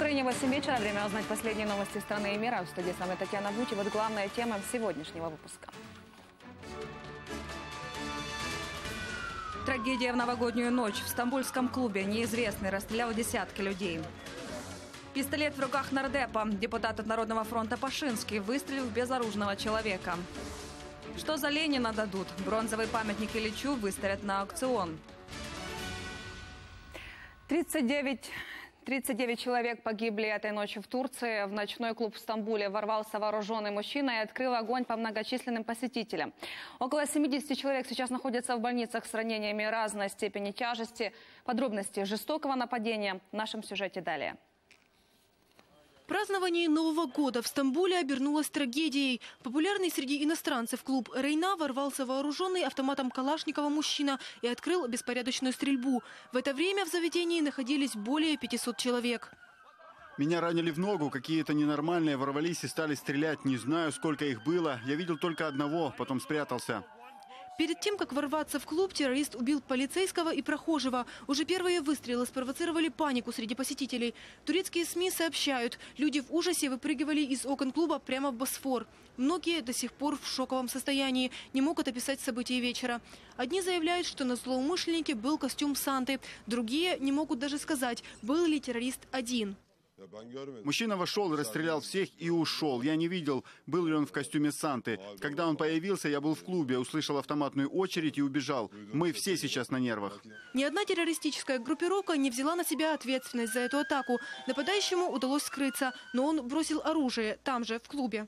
Украине 8 вечера. Время узнать последние новости страны и мира. В студии с вами Татьяна Бути. Вот главная тема сегодняшнего выпуска. Трагедия в новогоднюю ночь. В стамбульском клубе неизвестный расстрелял десятки людей. Пистолет в руках нардепа. Депутат от Народного фронта Пашинский выстрелил в безоружного человека. Что за Ленина дадут? Бронзовый памятник Ильичу выставят на аукцион. 39 человек погибли этой ночью в Турции. В ночной клуб в Стамбуле ворвался вооруженный мужчина и открыл огонь по многочисленным посетителям. Около 70 человек сейчас находятся в больницах с ранениями разной степени тяжести. Подробности жестокого нападения в нашем сюжете далее. Празднование Нового года в Стамбуле обернулось трагедией. Популярный среди иностранцев клуб «Рейна» ворвался вооруженный автоматом Калашникова мужчина и открыл беспорядочную стрельбу. В это время в заведении находились более 500 человек. Меня ранили в ногу, какие-то ненормальные ворвались и стали стрелять. Не знаю, сколько их было. Я видел только одного, потом спрятался. Перед тем, как ворваться в клуб, террорист убил полицейского и прохожего. Уже первые выстрелы спровоцировали панику среди посетителей. Турецкие СМИ сообщают, люди в ужасе выпрыгивали из окон клуба прямо в Босфор. Многие до сих пор в шоковом состоянии, не могут описать события вечера. Одни заявляют, что на злоумышленнике был костюм Санты. Другие не могут даже сказать, был ли террорист один. Мужчина вошел, расстрелял всех и ушел. Я не видел, был ли он в костюме Санты. Когда он появился, я был в клубе, услышал автоматную очередь и убежал. Мы все сейчас на нервах. Ни одна террористическая группировка не взяла на себя ответственность за эту атаку. Нападающему удалось скрыться, но он бросил оружие там же, в клубе.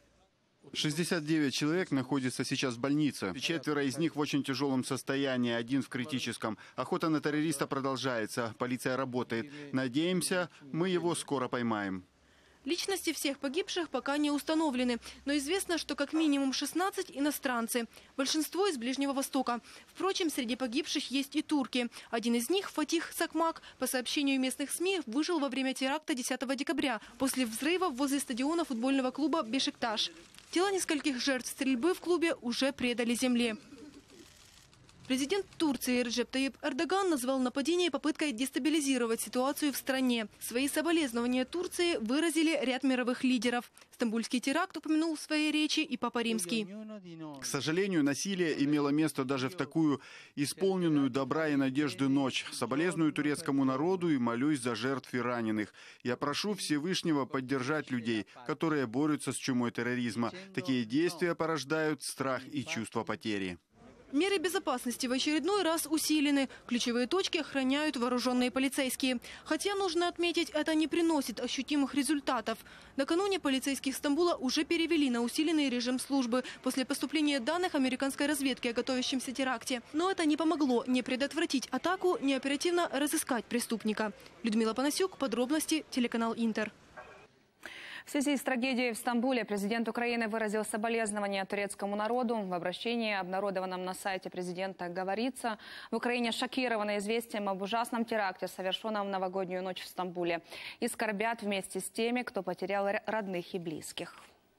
69 человек находятся сейчас в больнице. 4 из них в очень тяжелом состоянии, 1 в критическом. Охота на террориста продолжается. Полиция работает. Надеемся, мы его скоро поймаем. Личности всех погибших пока не установлены, но известно, что как минимум 16 иностранцы. Большинство из Ближнего Востока. Впрочем, среди погибших есть и турки. Один из них, Фатих Сакмак, по сообщению местных СМИ, выжил во время теракта 10 декабря после взрыва возле стадиона футбольного клуба «Бешикташ». Тела нескольких жертв стрельбы в клубе уже предали земле. Президент Турции Реджеп Тайип Эрдоган назвал нападение попыткой дестабилизировать ситуацию в стране. Свои соболезнования Турции выразили ряд мировых лидеров. Стамбульский теракт упомянул в своей речи и Папа Римский. К сожалению, насилие имело место даже в такую исполненную добра и надежды ночь. Соболезную турецкому народу и молюсь за жертв и раненых. Я прошу Всевышнего поддержать людей, которые борются с чумой терроризма. Такие действия порождают страх и чувство потери. Меры безопасности в очередной раз усилены. Ключевые точки охраняют вооруженные полицейские. Хотя, нужно отметить, это не приносит ощутимых результатов. Накануне полицейских Стамбула уже перевели на усиленный режим службы после поступления данных американской разведки о готовящемся теракте. Но это не помогло ни предотвратить атаку, ни оперативно разыскать преступника. Людмила Панасюк, подробности, телеканал Интер. В связи с трагедией в Стамбуле президент Украины выразил соболезнования турецкому народу. В обращении, обнародованном на сайте президента, говорится, в Украине шокированы известием об ужасном теракте, совершенном в новогоднюю ночь в Стамбуле, и скорбят вместе с теми, кто потерял родных и близких.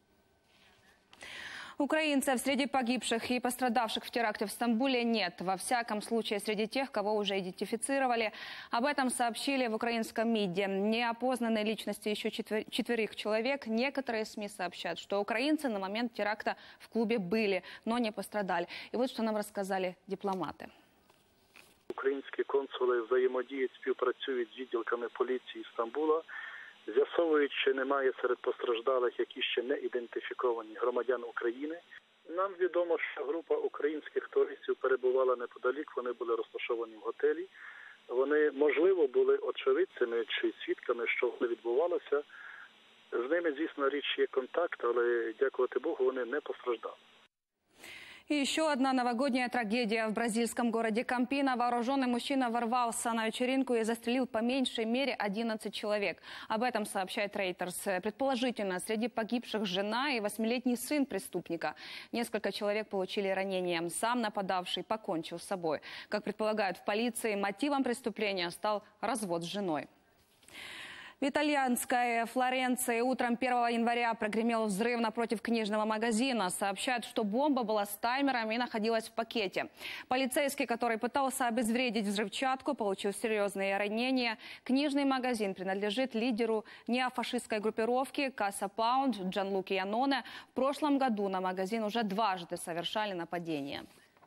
Украинцев среди погибших и пострадавших в теракте в Стамбуле нет. Во всяком случае, среди тех, кого уже идентифицировали. Об этом сообщили в украинском МИДе. Неопознанные личности еще 4 человек. Некоторые СМИ сообщают, что украинцы на момент теракта в клубе были, но не пострадали. И вот что нам рассказали дипломаты. Українські консули взаємодіють, співпрацюють з відділками поліції Стамбула, з'ясовують, чи немає серед постраждалих, які ще не ідентифіковані громадян України. Нам відомо, що група українських туристів перебувала неподалік, вони були розташовані в готелі. Вони, можливо, були очевидцями чи свідками, що відбувалося. З ними, звісно, річ є контакт, але, дякувати Богу, вони не постраждали. И еще одна новогодняя трагедия. В бразильском городе Кампино вооруженный мужчина ворвался на вечеринку и застрелил по меньшей мере 11 человек. Об этом сообщает Reuters. Предположительно, среди погибших жена и 8-летний сын преступника. Несколько человек получили ранения. Сам нападавший покончил с собой. Как предполагают в полиции, мотивом преступления стал развод с женой. В итальянской Флоренции утром 1 января прогремел взрыв напротив книжного магазина. Сообщают, что бомба была с таймером и находилась в пакете. Полицейский, который пытался обезвредить взрывчатку, получил серьезные ранения. Книжный магазин принадлежит лидеру неофашистской группировки Касса Паунд Джанлуки Яноне. В прошлом году на магазин уже дважды совершали нападения.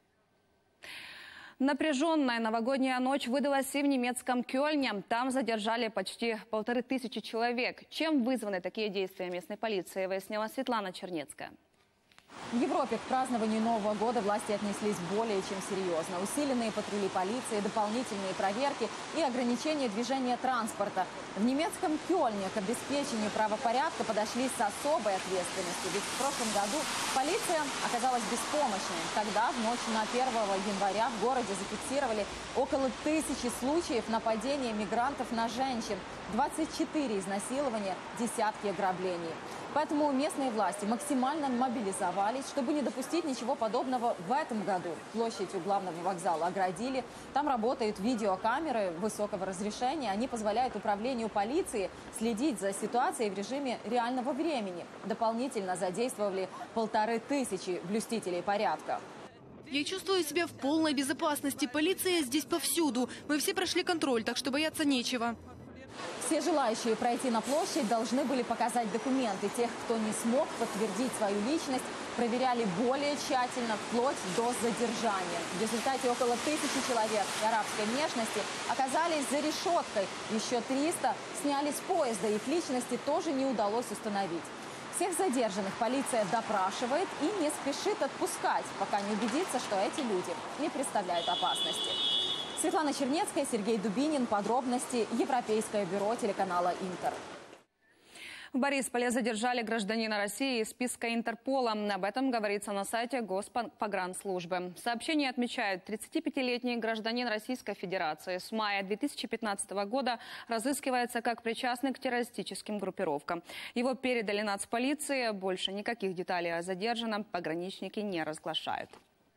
Напряженная новогодняя ночь выдалась и в немецком Кёльне. Там задержали почти 1500 человек. Чем вызваны такие действия местной полиции, выяснила Светлана Чернецкая. В Европе к празднованию Нового года власти отнеслись более чем серьезно. Усиленные патрули полиции, дополнительные проверки и ограничение движения транспорта. В немецком Кёльне к обеспечению правопорядка подошли с особой ответственностью. Ведь в прошлом году полиция оказалась беспомощной. Тогда в ночь на 1 января в городе зафиксировали около 1000 случаев нападения мигрантов на женщин, 24 изнасилования, десятки ограблений. Поэтому местные власти максимально мобилизовались, чтобы не допустить ничего подобного в этом году. Площадь у главного вокзала оградили. Там работают видеокамеры высокого разрешения. Они позволяют управлению полиции следить за ситуацией в режиме реального времени. Дополнительно задействовали 1500 блюстителей порядка. Я чувствую себя в полной безопасности. Полиция здесь повсюду. Мы все прошли контроль, так что бояться нечего. Все желающие пройти на площадь должны были показать документы. Тех, кто не смог подтвердить свою личность, проверяли более тщательно, вплоть до задержания. В результате около 1000 человек арабской внешности оказались за решеткой. Еще 300 сняли с поезда. Их личности тоже не удалось установить. Всех задержанных полиция допрашивает и не спешит отпускать, пока не убедится, что эти люди не представляют опасности. Светлана Чернецкая, Сергей Дубинин. Подробности. Европейское бюро телеканала «Интер». В Борисполе задержали гражданина России из списка Интерпола. Об этом говорится на сайте Госпогранслужбы. Сообщение отмечает, 35-летний гражданин Российской Федерации с мая 2015 года разыскивается как причастный к террористическим группировкам. Его передали нацполиции. Больше никаких деталей о задержанном пограничники не разглашают.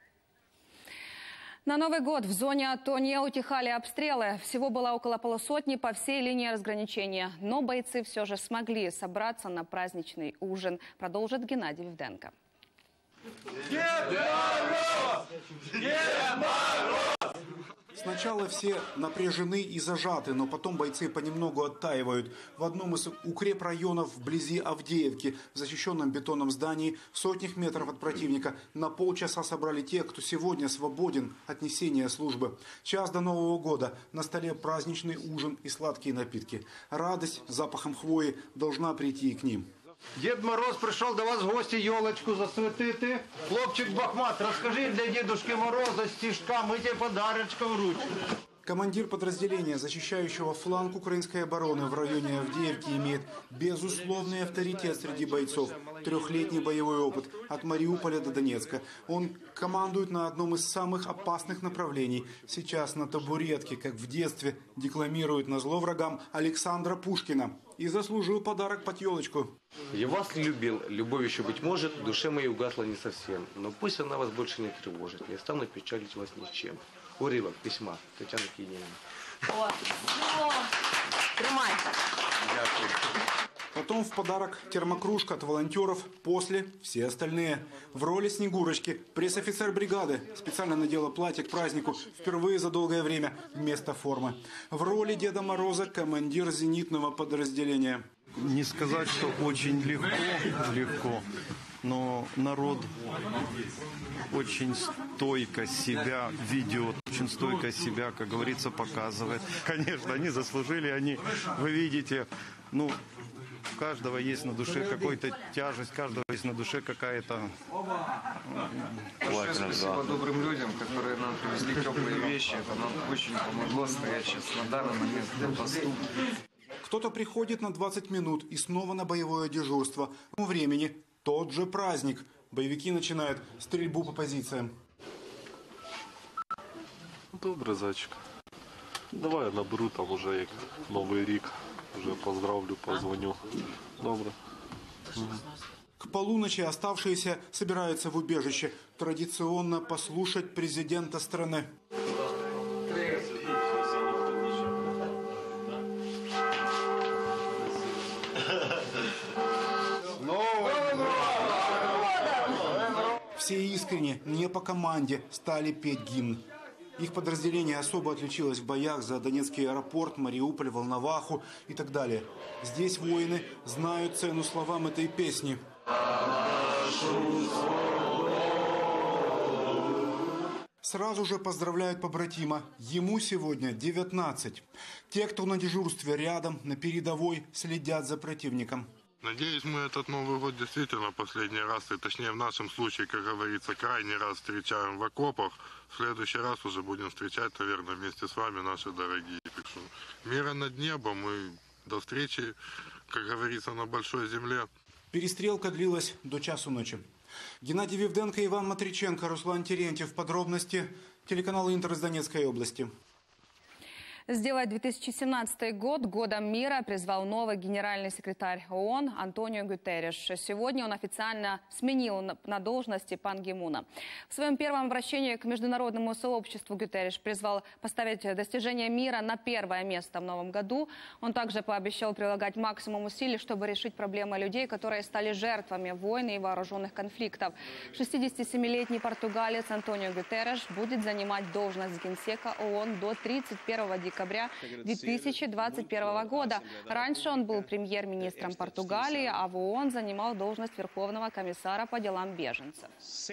На Новый год в зоне АТО не утихали обстрелы. Всего было около полусотни по всей линии разграничения. Но бойцы все же смогли собраться на праздничный ужин. Продолжит Геннадий Вденко. Сначала все напряжены и зажаты, но потом бойцы понемногу оттаивают. В одном из укрепрайонов вблизи Авдеевки, в защищенном бетонном здании, в сотнях метров от противника, на полчаса собрали тех, кто сегодня свободен от несения службы. Час до Нового года. На столе праздничный ужин и сладкие напитки. Радость с запахом хвои должна прийти и к ним. Дед Мороз пришел до вас в гости, елочку засветити. Хлопчик Бахмат, расскажи для Дедушки Мороза стишка, мы тебе подарочком ручку. Командир подразделения, защищающего фланг украинской обороны в районе Авдеевки, имеет безусловный авторитет среди бойцов. 3-летний боевой опыт от Мариуполя до Донецка. Он командует на одном из самых опасных направлений. Сейчас на табуретке, как в детстве, декламирует назло врагам Александра Пушкина. И заслужил подарок под елочку. Я вас любил, любовь еще, быть может, в душе моей угасла не совсем. Но пусть она вас больше не тревожит, не стану печалить вас ничем. Урывок письма Татьяны Киевны. Потом в подарок термокружка от волонтеров, после все остальные. В роли Снегурочки пресс-офицер бригады специально надела платье к празднику впервые за долгое время вместо формы. В роли Деда Мороза командир зенитного подразделения. Не сказать, что очень легко, но народ очень стойко себя ведет, очень стойко себя, как говорится, показывает. Конечно, они заслужили, вы видите, у каждого есть на душе какая-то тяжесть, у каждого есть на душе какая-то... Спасибо добрым людям, которые нам привезли теплые вещи. Это нам очень помогло стоять сейчас на данный момент для посту. Кто-то приходит на 20 минут и снова на боевое дежурство. По времени тот же праздник. Боевики начинают стрельбу по позициям. Добре, зайчик. Давай я наберу там уже як Новий рік. Уже поздравлю, позвоню. Добре. К полуночи оставшиеся собираются в убежище. Традиционно послушать президента страны. Все искренне, не по команде, стали петь гимн. Их подразделение особо отличилось в боях за Донецкий аэропорт, Мариуполь, Волноваху и так далее. Здесь воины знают цену словам этой песни. Сразу же поздравляют побратима. Ему сегодня 19. Те, кто на дежурстве рядом, на передовой, следят за противником. Надеюсь, мы этот Новый год действительно последний раз, и точнее в нашем случае, как говорится, крайний раз встречаем в окопах. В следующий раз уже будем встречать, наверное, вместе с вами, наши дорогие. Так что мира над небом и до встречи, как говорится, на большой земле. Перестрелка длилась до часу ночи. Геннадий Вивденко, Иван Матриченко, Руслан Терентьев. Подробности. Телеканал «Интер» из Донецкой области. Сделать 2017 год годом мира призвал новый генеральный секретарь ООН Антонио Гутерриш. Сегодня он официально сменил на должности Пан Ги Муна. В своем первом обращении к международному сообществу Гутерриш призвал поставить достижение мира на первое место в новом году. Он также пообещал прилагать максимум усилий, чтобы решить проблемы людей, которые стали жертвами войны и вооруженных конфликтов. 67-летний португалец Антонио Гутерриш будет занимать должность генсека ООН до 31 декабря 2021 года. Раньше он был премьер-министром Португалии, а в ООН занимал должность Верховного комиссара по делам беженцев.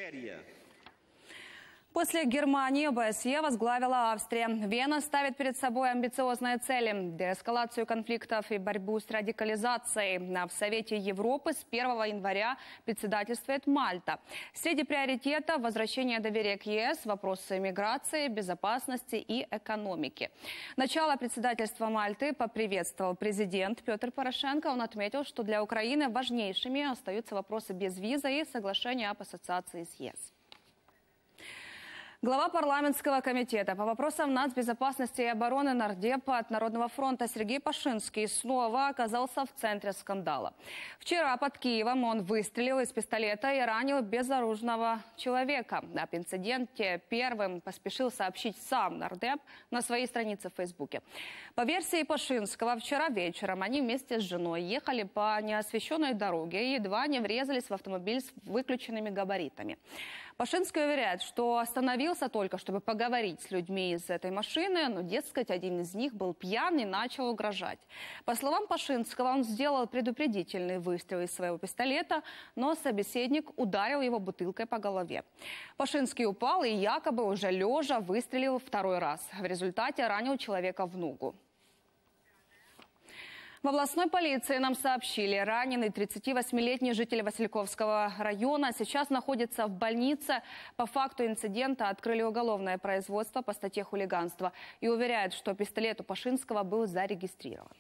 После Германии ОБСЕ возглавила Австрия. Вена ставит перед собой амбициозные цели – деэскалацию конфликтов и борьбу с радикализацией. В Совете Европы с 1 января председательствует Мальта. Среди приоритетов – возвращение доверия к ЕС, вопросы миграции, безопасности и экономики. Начало председательства Мальты поприветствовал президент Петр Порошенко. Он отметил, что для Украины важнейшими остаются вопросы безвиза и соглашения об ассоциации с ЕС. Глава парламентского комитета по вопросам нацбезопасности и обороны нардепа от Народного фронта Сергей Пашинский снова оказался в центре скандала. Вчера под Киевом он выстрелил из пистолета и ранил безоружного человека. Об инциденте первым поспешил сообщить сам нардеп на своей странице в Фейсбуке. По версии Пашинского, вчера вечером они вместе с женой ехали по неосвещенной дороге и едва не врезались в автомобиль с выключенными габаритами. Пашинский уверяет, что остановился только, чтобы поговорить с людьми из этой машины, но, дескать, один из них был пьян и начал угрожать. По словам Пашинского, он сделал предупредительный выстрел из своего пистолета, но собеседник ударил его бутылкой по голове. Пашинский упал и якобы уже лежа выстрелил второй раз. В результате ранил человека в ногу. В областной полиции нам сообщили, раненый 38-летний житель Васильковского района сейчас находится в больнице. По факту инцидента открыли уголовное производство по статье хулиганства и уверяют, что пистолет у Пашинского был зарегистрирован.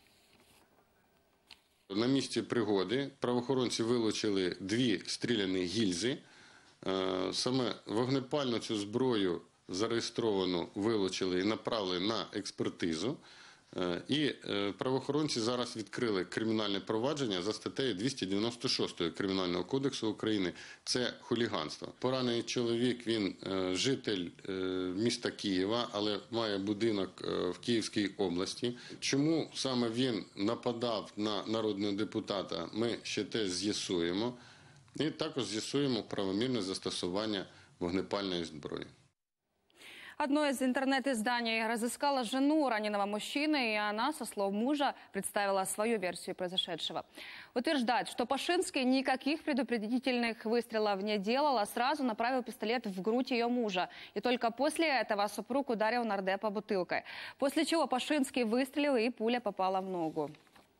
На місці пригоди правоохоронці вилучили 2 стріляні гільзи. Саме вогнепальну цю зброю зареєстровану вилучили і направили на експертизу. І правоохоронці зараз відкрили кримінальне провадження за статтею 296 Кримінального кодексу України. Це хуліганство. Поранений чоловік, він житель міста Києва, але має будинок в Київській області. Чому саме він нападав на народного депутата, ми ще теж з'ясуємо. І також з'ясуємо правомірне застосування вогнепальної зброї. Одно из интернет-изданий разыскало жену раненого мужчины, и она, со слов мужа, представила свою версию произошедшего. Утверждает, что Пашинский никаких предупредительных выстрелов не делал, а сразу направил пистолет в грудь ее мужа. И только после этого супруг ударил нардепа бутылкой. После чего Пашинский выстрелил, и пуля попала в ногу.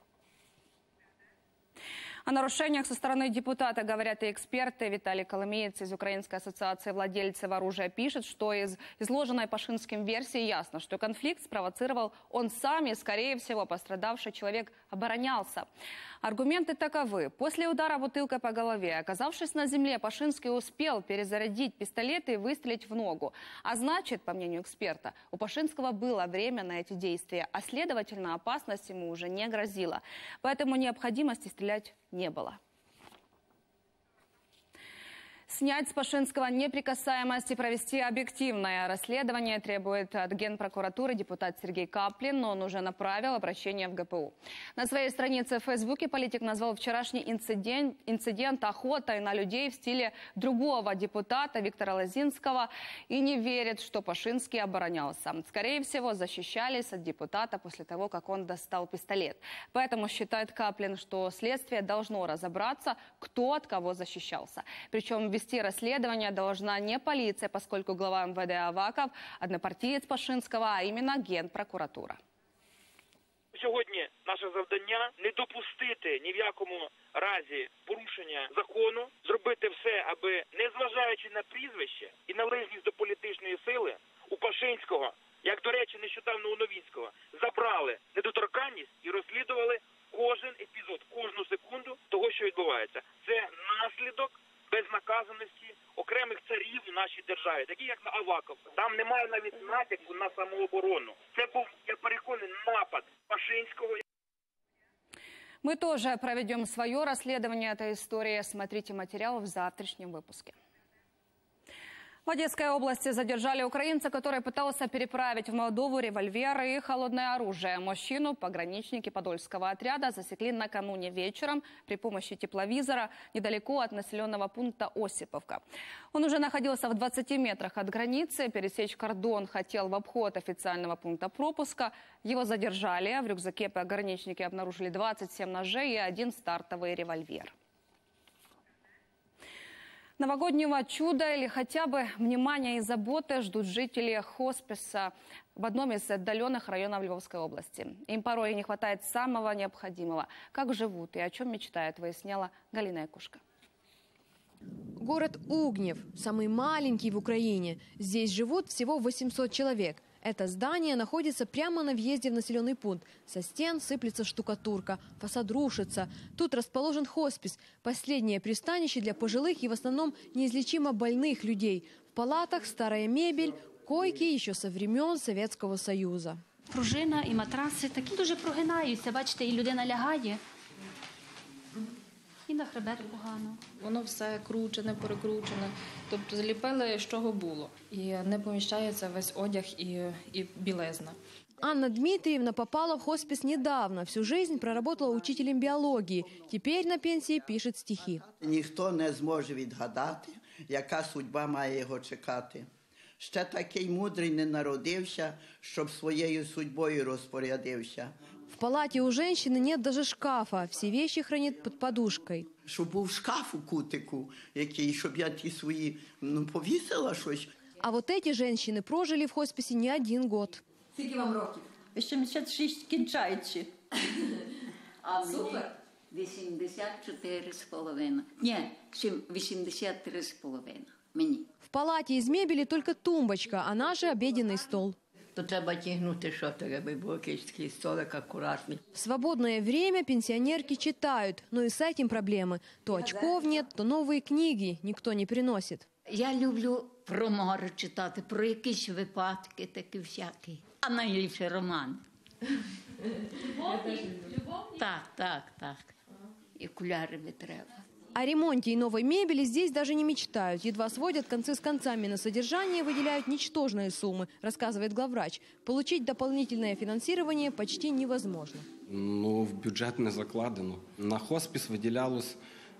О нарушениях со стороны депутата говорят и эксперты. Виталий Коломеец из Украинской ассоциации владельцев оружия пишет, что из изложенной Пашинским версии ясно, что конфликт спровоцировал он сам и, скорее всего, пострадавший человек оборонялся. Аргументы таковы. После удара бутылкой по голове, оказавшись на земле, Пашинский успел перезарядить пистолет и выстрелить в ногу. А значит, по мнению эксперта, у Пашинского было время на эти действия, а следовательно, опасность ему уже не грозила. Поэтому необходимости стрелять не было. Снять с Пашинского неприкасаемость и провести объективное расследование требует от Генпрокуратуры депутат Сергей Каплин, но он уже направил обращение в ГПУ. На своей странице в Фейсбуке политик назвал вчерашний инцидент охотой на людей в стиле другого депутата Виктора Лозинского и не верит, что Пашинский оборонялся. Скорее всего, защищались от депутата после того, как он достал пистолет. Поэтому считает Каплин, что следствие должно разобраться, кто от кого защищался. Причем вести расследование должна не полиция, поскольку глава МВД Аваков – однопартиец Пашинского, а именно Генпрокуратура. Сьогодні наше завдання – не допустити ні в якому разі порушення закону, зробити все, аби, незважаючи на прізвище і належність до політичної сили, у Пашинського, як, до речі, нещодавно у Новінського, забрали недоторканність і розслідували кожен епізод, кожну секунду того, що відбувається. Це наслідок безнаказаності окремих царів у нашій державі, такі як Аваков. Там немає навіть натяку на самооборону. Це був, я переконаний, напад Пашинського. Мы тоже проведем свое расследование этой истории. Смотрите материал в завтрашнем выпуске. В Одесской области задержали украинца, который пытался переправить в Молдову револьвер и холодное оружие. Мужчину пограничники Подольского отряда засекли накануне вечером при помощи тепловизора недалеко от населенного пункта Осиповка. Он уже находился в 20 метрах от границы. Пересечь кордон хотел в обход официального пункта пропуска. Его задержали. В рюкзаке пограничники обнаружили 27 ножей и 1 стартовый револьвер. Новогоднего чуда или хотя бы внимания и заботы ждут жители хосписа в одном из отдаленных районов Львовской области. Им порой не хватает самого необходимого. Как живут и о чем мечтают, выясняла Галина Якушка. Город Угнев, самый маленький в Украине. Здесь живут всего 800 человек. Это здание находится прямо на въезде в населенный пункт. Со стен сыплется штукатурка, фасад рушится. Тут расположен хоспис, последнее пристанище для пожилых и в основном неизлечимо больных людей. В палатах старая мебель, койки еще со времен Советского Союза. Пружина і матраси такі дуже прогинаються. Бачите, і людина лягає, і на хребет погано. Воно все кручене, перекручене. Тобто зліпили, з чого було. І не поміщається весь одяг і білизна. Анна Дмитриевна попала в хоспис недавно. Всю жизнь проработала учителем биологии. Теперь на пенсии пишет стихи. Ніхто не зможе відгадати, яка судьба має його чекати. Ще такий мудрий не народився, щоб своєю судьбою розпорядився. В палате у женщины нет даже шкафа. Все вещи хранит под подушкой. Щоб був шкаф у кутику, який, щоб я ті свої повісила щось. А вот эти женщины прожили в хосписе не 1 год. Скільки вам років? 86 кінчаючи. А супер. 84,5. Ні, 83,5 мені. В палате из мебели только тумбочка, а наш обеденный стол. То треба тягнути, що треба було якийсь столик акуратний. В свободное время пенсионерки читают, но и с этим проблемы. То очков нет, то новые книги никто не приносит. Я люблю про море читати, про якісь випадки, такі всякі. А найліпше роман. Любовні? Так. І окуляри не треба. О ремонте и новой мебели здесь даже не мечтают. Едва сводят концы с концами, на содержание выделяют ничтожные суммы, рассказывает главврач. Получить дополнительное финансирование почти невозможно. В бюджет не закладено. На хоспіс виділялось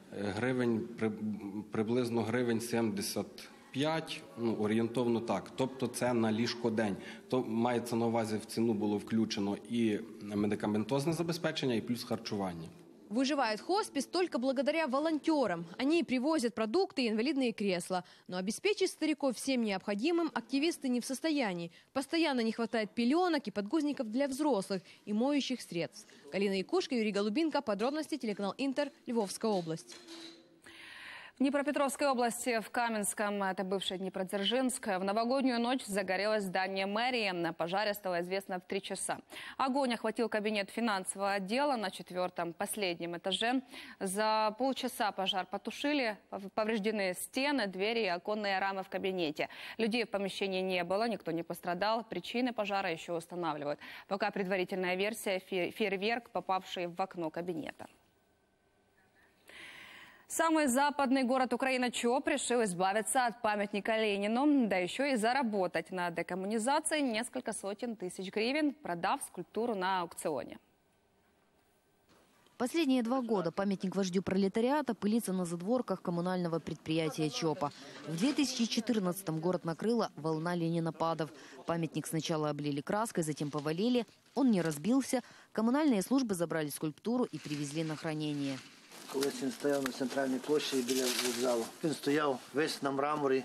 приблизно гривень 75, орієнтовно так. Тобто це на ліжкодень. То мається на увазі, в ціну було включено і медикаментозне забезпечення, і плюс харчування. Выживает хоспис только благодаря волонтерам. Они привозят продукты и инвалидные кресла. Но обеспечить стариков всем необходимым активисты не в состоянии. Постоянно не хватает пеленок и подгузников для взрослых и моющих средств. Галина Якушка, Юрий Голубинка. Подробности телеканал Интер, Львовская область. В Днепропетровской области, в Каменском, это бывший Днепродзержинск, в новогоднюю ночь загорелось здание мэрии. О пожаре стало известно в 3 часа. Огонь охватил кабинет финансового отдела на 4-м, последнем этаже. За полчаса пожар потушили, повреждены стены, двери и оконные рамы в кабинете. Людей в помещении не было, никто не пострадал. Причины пожара еще устанавливают. Пока предварительная версия – фейерверк, попавший в окно кабинета. Самый западный город Украины Чоп решил избавиться от памятника Ленину, да еще и заработать на декоммунизации несколько сотен тысяч гривен, продав скульптуру на аукционе. Последние 2 года памятник вождю пролетариата пылится на задворках коммунального предприятия ЧОПа. В 2014-м город накрыла волна ленинопадов. Памятник сначала облили краской, затем повалили. Он не разбился. Коммунальные службы забрали скульптуру и привезли на хранение. Колись він стояв на центральній площі біля вокзалу. Він стояв весь на мраморі.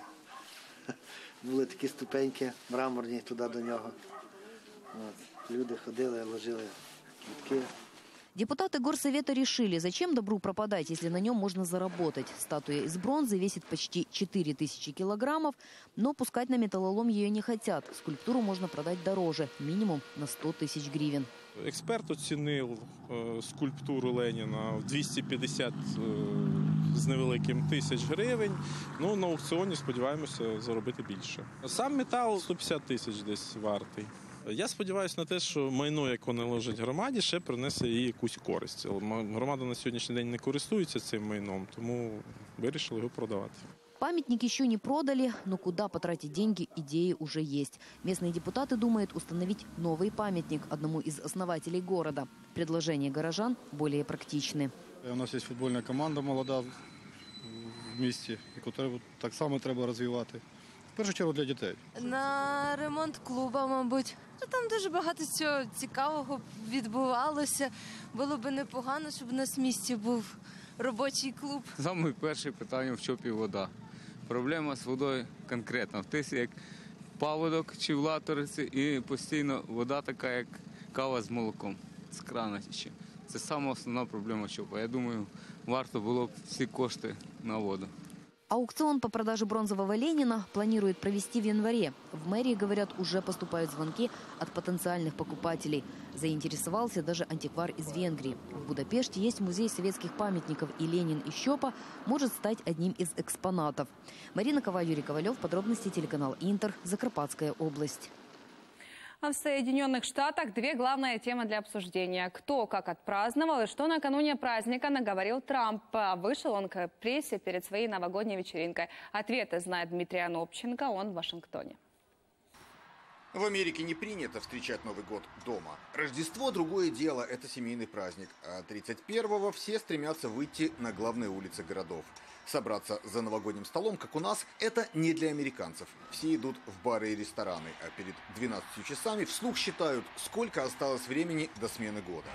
Були такі ступеньки мраморні туди до нього. Люди ходили, ложили квітки. Депутаты горсовета решили, зачем добру пропадать, если на нем можно заработать. Статуя из бронзы весит почти 4000 килограммов, но пускать на металлолом ее не хотят. Скульптуру можно продать дороже, минимум на 100 тысяч гривен. Експерт оцінив скульптуру Леніна в 250 з невеликим тисяч гривень. Ну, на аукціоні сподіваємося заробити більше. Сам метал 150 тисяч десь вартий. Я сподіваюся на те, що майно, яке належить громаді, ще принесе їй якусь користь. Громада на сьогоднішній день не користується цим майном, тому вирішили його продавати. Памятник еще не продали, но куда потратить деньги, идеи уже есть. Местные депутаты думают установить новый памятник одному из основателей города. Предложения горожан более практичны. У нас есть футбольная команда молода в місті, яку так само треба розвивати. В першу чергу для дітей. На ремонт клуба, мабуть. Там дуже багато цього цікавого відбувалося. Було б непогано, щоб у нас в місті був робочий клуб. Саме перше питання в Чопі – вода. Проблема з водою конкретна. В Тисі як паводок чи в Латориці і постійно вода така, як кава з молоком, з крана тече. Це сама основна проблема Чопа. Я думаю, варто було б всі кошти на воду. Аукцион по продаже бронзового Ленина планируют провести в январе. В мэрии, говорят, уже поступают звонки от потенциальных покупателей. Заинтересовался даже антиквар из Венгрии. В Будапеште есть музей советских памятников, и Ленин из Чопа может стать одним из экспонатов. Марина Кова, Юрий Ковалев. Подробности телеканал Интер. Закарпатская область. А в Соединенных Штатах 2 главные темы для обсуждения. Кто как отпраздновал и что накануне праздника наговорил Трамп. Вышел он к прессе перед своей новогодней вечеринкой. Ответы знает Дмитрий Анопченко, он в Вашингтоне. В Америке не принято встречать Новый год дома. Рождество – другое дело, это семейный праздник. А 31-го все стремятся выйти на главные улицы городов. Собраться за новогодним столом, как у нас, это не для американцев. Все идут в бары и рестораны, а перед 12 часами вслух считают, сколько осталось времени до смены года.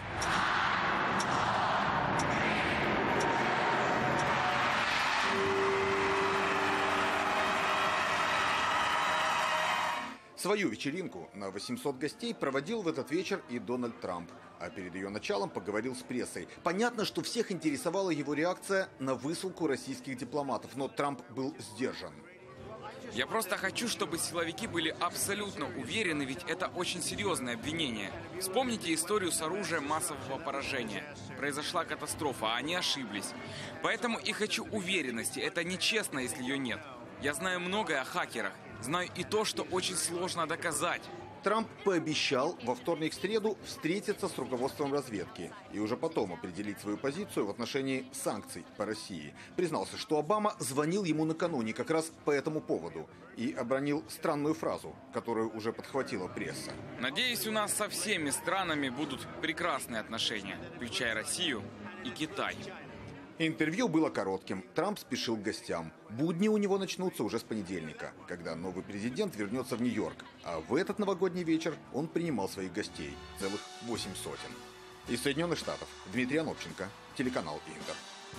Свою вечеринку на 800 гостей проводил в этот вечер и Дональд Трамп. А перед ее началом поговорил с прессой. Понятно, что всех интересовала его реакция на высылку российских дипломатов, но Трамп был сдержан. Я просто хочу, чтобы силовики были абсолютно уверены, ведь это очень серьезное обвинение. Вспомните историю с оружием массового поражения. Произошла катастрофа, а они ошиблись. Поэтому и хочу уверенности. Это нечестно, если ее нет. Я знаю многое о хакерах. Знаю и то, что очень сложно доказать. Трамп пообещал во вторник-среду встретиться с руководством разведки и уже потом определить свою позицию в отношении санкций по России. Признался, что Обама звонил ему накануне как раз по этому поводу и обронил странную фразу, которую уже подхватила пресса. Надеюсь, у нас со всеми странами будут прекрасные отношения, включая Россию и Китай. Интервью было коротким. Трамп спешил к гостям. Будни у него начнутся уже с понедельника, когда новый президент вернется в Нью-Йорк. А в этот новогодний вечер он принимал своих гостей. Целых 8 сотен. Из Соединенных Штатов. Дмитрий Анопченко. Телеканал Интер.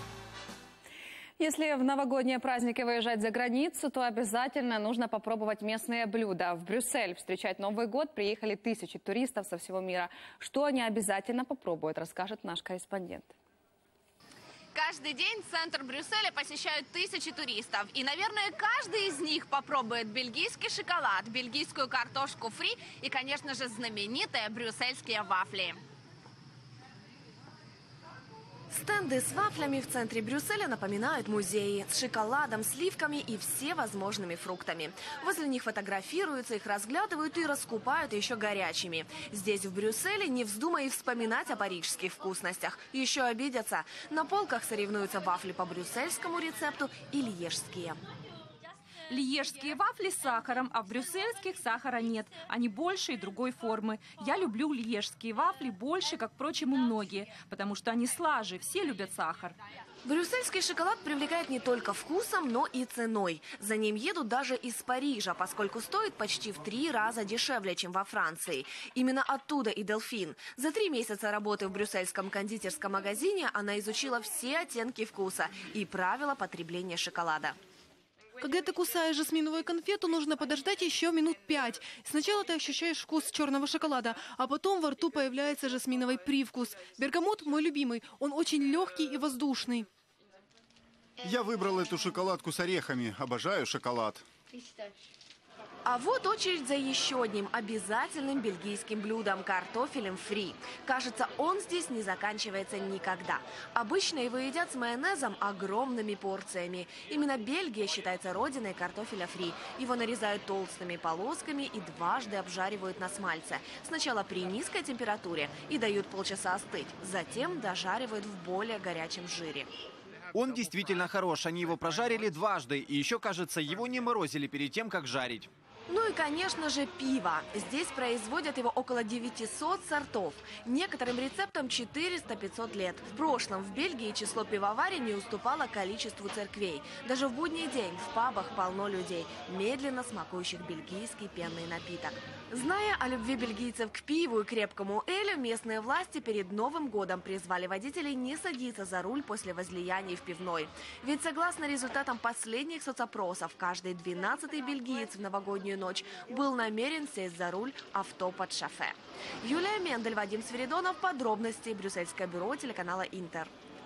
Если в новогодние праздники выезжать за границу, то обязательно нужно попробовать местные блюда. В Брюссель встречать Новый год приехали тысячи туристов со всего мира. Что они обязательно попробуют, расскажет наш корреспондент. Каждый день центр Брюсселя посещают тысячи туристов. И, наверное, каждый из них попробует бельгийский шоколад, бельгийскую картошку фри и, конечно же, знаменитые брюссельские вафли. Стенды с вафлями в центре Брюсселя напоминают музеи. С шоколадом, сливками и всевозможными фруктами. Возле них фотографируются, их разглядывают и раскупают еще горячими. Здесь, в Брюсселе, не вздумай и вспоминать о парижских вкусностях. Еще обидятся. На полках соревнуются вафли по брюссельскому рецепту и льежские. Льежские вафли с сахаром, а в брюссельских сахара нет. Они больше и другой формы. Я люблю льежские вафли больше, как, впрочем, и многие, потому что они слаже, все любят сахар. Брюссельский шоколад привлекает не только вкусом, но и ценой. За ним едут даже из Парижа, поскольку стоит почти в 3 раза дешевле, чем во Франции. Именно оттуда и Делфин. За 3 месяца работы в брюссельском кондитерском магазине она изучила все оттенки вкуса и правила потребления шоколада. Когда ты кусаешь жасминовую конфету, нужно подождать еще минут 5. Сначала ты ощущаешь вкус черного шоколада, а потом во рту появляется жасминовый привкус. Бергамот мой любимый, он очень легкий и воздушный. Я выбрал эту шоколадку с орехами. Обожаю шоколад. А вот очередь за еще одним обязательным бельгийским блюдом – картофелем фри. Кажется, он здесь не заканчивается никогда. Обычно его едят с майонезом огромными порциями. Именно Бельгия считается родиной картофеля фри. Его нарезают толстыми полосками и дважды обжаривают на смальце. Сначала при низкой температуре и дают полчаса остыть. Затем дожаривают в более горячем жире. Он действительно хорош. Они его прожарили дважды. И еще, кажется, его не морозили перед тем, как жарить. Ну и, конечно же, пиво. Здесь производят его около 900 сортов. Некоторым рецептам 400-500 лет. В прошлом в Бельгии число пивоварен не уступало количеству церквей. Даже в будний день в пабах полно людей, медленно смакующих бельгийский пенный напиток. Зная о любви бельгийцев к пиву и крепкому элю, местные власти перед Новым годом призвали водителей не садиться за руль после возлияний в пивной. Ведь согласно результатам последних соцопросов, каждый 12-й бельгиец в новогоднюю ночь был намерен сесть за руль авто под шофе. Юлия Мендель, Вадим Свиридонов. Подробности. Брюссельское бюро телеканала «Интер».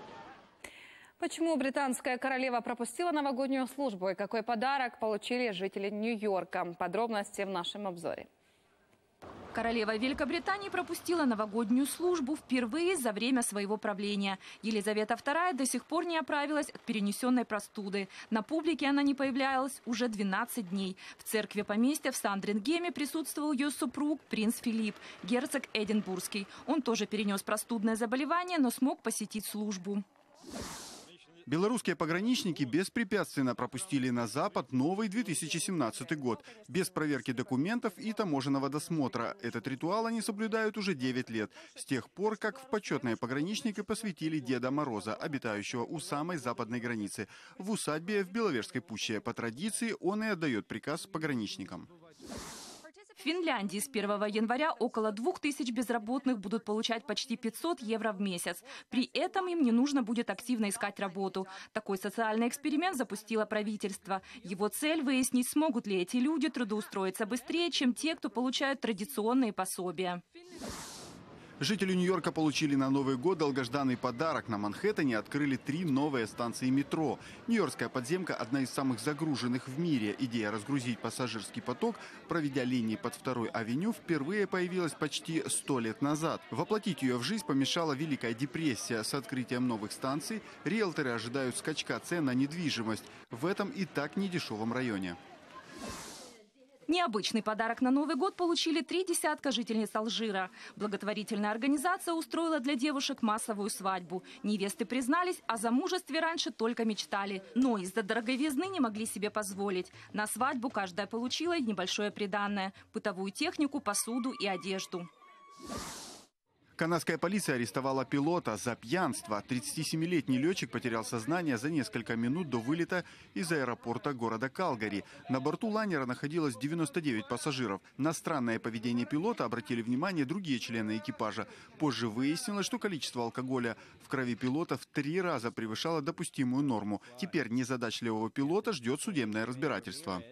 Почему британская королева пропустила новогоднюю службу и какой подарок получили жители Нью-Йорка? Подробности в нашем обзоре. Королева Великобритании пропустила новогоднюю службу впервые за время своего правления. Елизавета II до сих пор не оправилась от перенесенной простуды. На публике она не появлялась уже 12 дней. В церкви поместья в Сандрингеме присутствовал ее супруг принц Филипп, герцог Эдинбургский. Он тоже перенес простудное заболевание, но смог посетить службу. Белорусские пограничники беспрепятственно пропустили на Запад новый 2017 год, без проверки документов и таможенного досмотра. Этот ритуал они соблюдают уже 9 лет, с тех пор, как в почетные пограничники посвятили Деда Мороза, обитающего у самой западной границы, в усадьбе в Беловежской пуще. По традиции он и отдает приказ пограничникам. В Финляндии с 1 января около 2000 безработных будут получать почти 500 евро в месяц. При этом им не нужно будет активно искать работу. Такой социальный эксперимент запустило правительство. Его цель – выяснить, смогут ли эти люди трудоустроиться быстрее, чем те, кто получают традиционные пособия. Жители Нью-Йорка получили на Новый год долгожданный подарок. На Манхэттене открыли 3 новые станции метро. Нью-Йоркская подземка – одна из самых загруженных в мире. Идея разгрузить пассажирский поток, проведя линии под 2-й авеню, впервые появилась почти 100 лет назад. Воплотить ее в жизнь помешала Великая депрессия. С открытием новых станций риэлторы ожидают скачка цен на недвижимость в этом и так недешевом районе. Необычный подарок на Новый год получили 3 десятка жительниц Алжира. Благотворительная организация устроила для девушек массовую свадьбу. Невесты признались, о замужестве раньше только мечтали, но из-за дороговизны не могли себе позволить. На свадьбу каждая получила небольшое приданное – бытовую технику, посуду и одежду. Канадская полиция арестовала пилота за пьянство. 37-летний летчик потерял сознание за несколько минут до вылета из аэропорта города Калгари. На борту лайнера находилось 99 пассажиров. На странное поведение пилота обратили внимание другие члены экипажа. Позже выяснилось, что количество алкоголя в крови пилота в 3 раза превышало допустимую норму. Теперь незадачливого пилота ждет судебное разбирательство.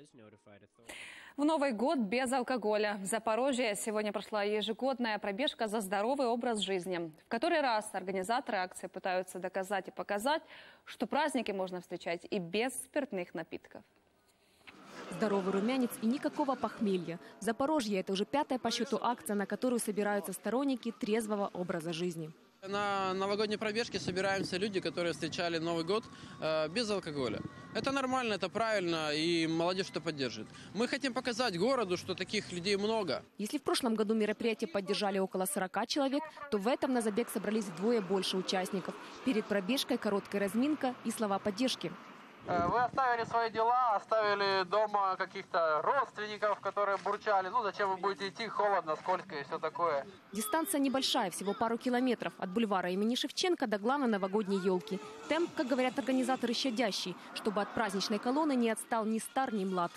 В Новый год без алкоголя. В Запорожье сегодня прошла ежегодная пробежка за здоровый образ жизни. В который раз организаторы акции пытаются доказать и показать, что праздники можно встречать и без спиртных напитков. Здоровый румянец и никакого похмелья. В Запорожье это уже 5-я по счету акция, на которую собираются сторонники трезвого образа жизни. На новогодней пробежке собираемся люди, которые встречали Новый год без алкоголя. Это нормально, это правильно, и молодежь это поддержит. Мы хотим показать городу, что таких людей много. Если в прошлом году мероприятие поддержали около 40 человек, то в этом на забег собрались вдвое больше участников. Перед пробежкой короткая разминка и слова поддержки. Вы оставили свои дела, оставили дома каких-то родственников, которые бурчали. Ну, зачем вы будете идти, холодно, скользко и все такое. Дистанция небольшая, всего пару километров. От бульвара имени Шевченко до главной новогодней елки. Темп, как говорят организаторы, щадящий, чтобы от праздничной колонны не отстал ни стар, ни млад.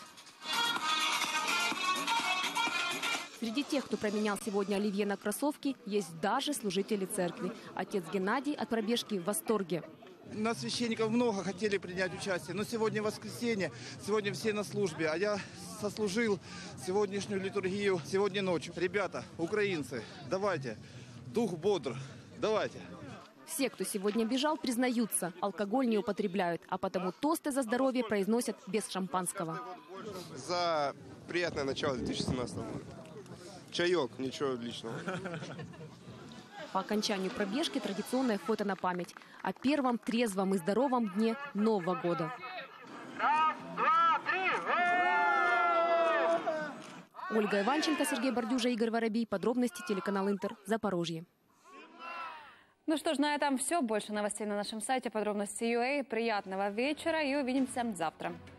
Среди тех, кто променял сегодня оливье на кроссовки, есть даже служители церкви. Отец Геннадий от пробежки в восторге. У нас священников много хотели принять участие, но сегодня воскресенье, сегодня все на службе, а я сослужил сегодняшнюю литургию сегодня ночью. Ребята, украинцы, давайте, дух бодр, давайте. Все, кто сегодня бежал, признаются, алкоголь не употребляют, а потому тосты за здоровье произносят без шампанского. За приятное начало 2017 года. Чаек, ничего личного. По окончанию пробежки традиционное фото на память о первом трезвом и здоровом дне Нового года. Раз, два, три! Ольга Иванченко, Сергей Бордюжа, Игорь Воробей. Подробности телеканал Интер. Запорожье. Ну что ж, на этом все. Больше новостей на нашем сайте подробности.ua. Приятного вечера и увидимся завтра.